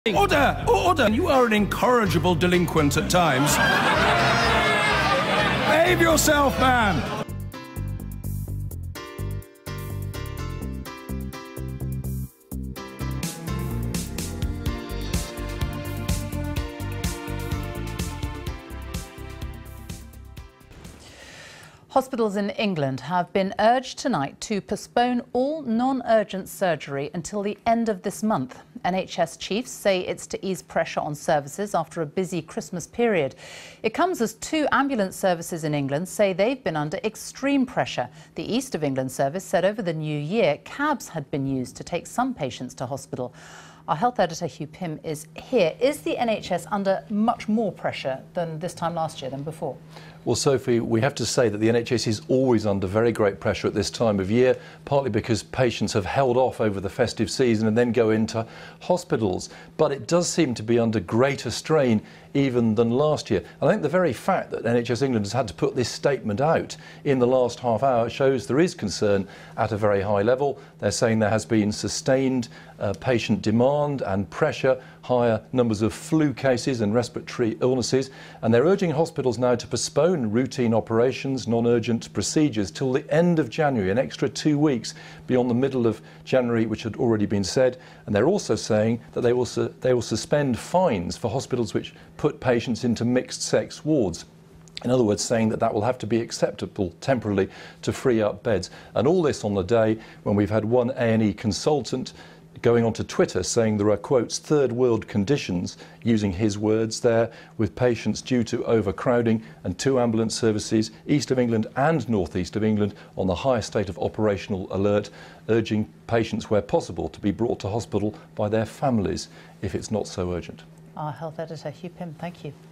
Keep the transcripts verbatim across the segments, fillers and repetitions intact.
Order! Order! You are an incorrigible delinquent at times. Behave yourself, man! Hospitals in England have been urged tonight to postpone all non-urgent surgery until the end of this month. N H S chiefs say it's to ease pressure on services after a busy Christmas period. It comes as two ambulance services in England say they've been under extreme pressure. The East of England service said over the new year cabs had been used to take some patients to hospital. Our health editor Hugh Pym is here. Is the N H S under much more pressure than this time last year, than before? Well, Sophie, we have to say that the N H S is always under very great pressure at this time of year, partly because patients have held off over the festive season and then go into hospitals. But it does seem to be under greater strain even than last year. And I think the very fact that N H S England has had to put this statement out in the last half hour shows there is concern at a very high level. They're saying there has been sustained uh, patient demand and pressure, higher numbers of flu cases and respiratory illnesses, and they're urging hospitals now to postpone routine operations, non-urgent procedures till the end of January, an extra two weeks beyond the middle of January, which had already been said. And they're also saying that they will, su they will suspend fines for hospitals which put patients into mixed-sex wards. In other words, saying that that will have to be acceptable temporarily to free up beds. And all this on the day when we've had one A and E consultant going onto Twitter saying there are, quotes, third world conditions, using his words there, with patients due to overcrowding, and two ambulance services, East of England and North East of England, on the highest state of operational alert, urging patients where possible to be brought to hospital by their families if it's not so urgent. Our health editor Hugh Pym, thank you.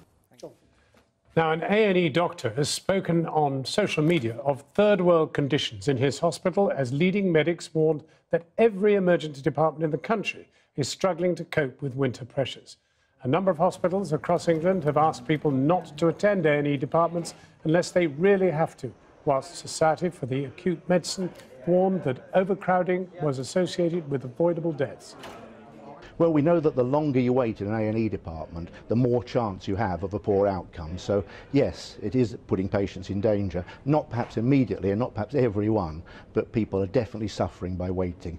Now, an A and E doctor has spoken on social media of third world conditions in his hospital as leading medics warned that every emergency department in the country is struggling to cope with winter pressures. A number of hospitals across England have asked people not to attend A and E departments unless they really have to, whilst Society for the Acute Medicine warned that overcrowding was associated with avoidable deaths. Well, we know that the longer you wait in an A and E department, the more chance you have of a poor outcome. So, yes, it is putting patients in danger, not perhaps immediately and not perhaps everyone, but people are definitely suffering by waiting.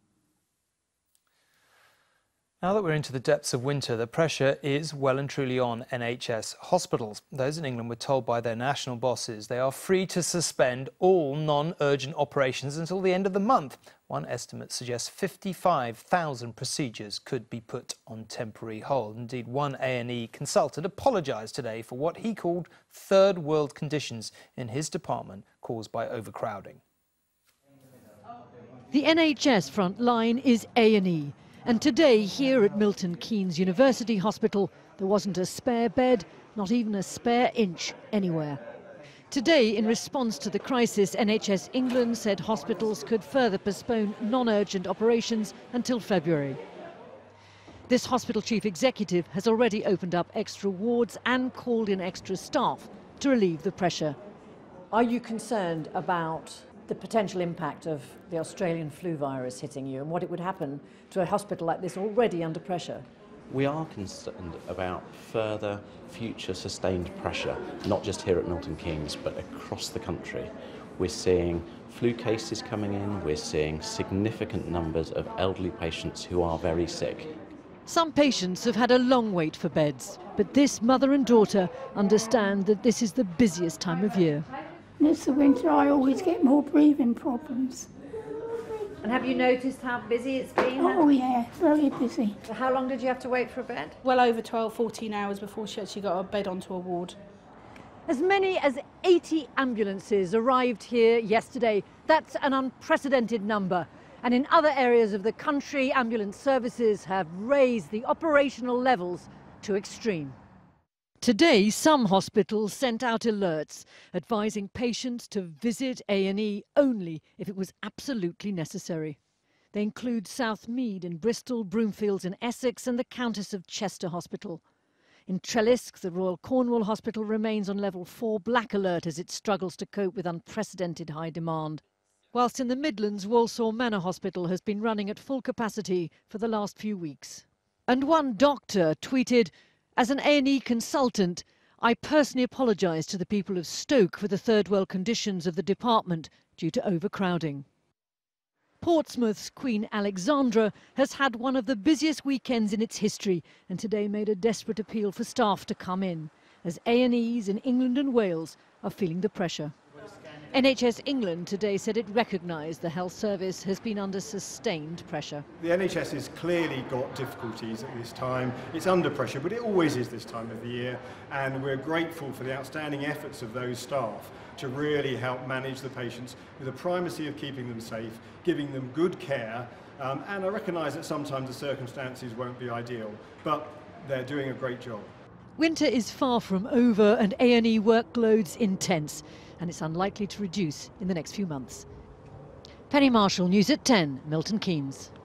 Now that we're into the depths of winter, the pressure is well and truly on N H S hospitals. Those in England were told by their national bosses they are free to suspend all non-urgent operations until the end of the month. One estimate suggests fifty-five thousand procedures could be put on temporary hold. Indeed, one A and E consultant apologised today for what he called third world conditions in his department caused by overcrowding. The N H S front line is A and E. And today, here at Milton Keynes University Hospital, there wasn't a spare bed, not even a spare inch anywhere. Today, in response to the crisis, N H S England said hospitals could further postpone non-urgent operations until February. This hospital chief executive has already opened up extra wards and called in extra staff to relieve the pressure. Are you concerned about the potential impact of the Australian flu virus hitting you and what it would happen to a hospital like this already under pressure? We are concerned about further future sustained pressure, not just here at Milton Keynes, but across the country. We're seeing flu cases coming in, we're seeing significant numbers of elderly patients who are very sick. Some patients have had a long wait for beds, but this mother and daughter understand that this is the busiest time of year. When it's the winter, I always get more breathing problems. And have you noticed how busy it's been? Oh yeah, very busy. So how long did you have to wait for a bed? Well over twelve, fourteen hours before she actually got a bed onto a ward. As many as eighty ambulances arrived here yesterday. That's an unprecedented number. And in other areas of the country, ambulance services have raised the operational levels to extreme. Today, some hospitals sent out alerts advising patients to visit A and E only if it was absolutely necessary. They include South Mead in Bristol, Broomfields in Essex and the Countess of Chester Hospital. In Trellisk, the Royal Cornwall Hospital remains on level four black alert as it struggles to cope with unprecedented high demand. Whilst in the Midlands, Walsall Manor Hospital has been running at full capacity for the last few weeks. And one doctor tweeted, "As an A and E consultant, I personally apologise to the people of Stoke for the third world conditions of the department due to overcrowding." Portsmouth's Queen Alexandra has had one of the busiest weekends in its history and today made a desperate appeal for staff to come in, as A and Es in England and Wales are feeling the pressure. N H S England today said it recognised the health service has been under sustained pressure. The N H S has clearly got difficulties at this time. It's under pressure, but it always is this time of the year, and we're grateful for the outstanding efforts of those staff to really help manage the patients with the primacy of keeping them safe, giving them good care, um, and I recognise that sometimes the circumstances won't be ideal, but they're doing a great job. Winter is far from over and A and E workload's intense, and it's unlikely to reduce in the next few months. Penny Marshall, News at ten, Milton Keynes.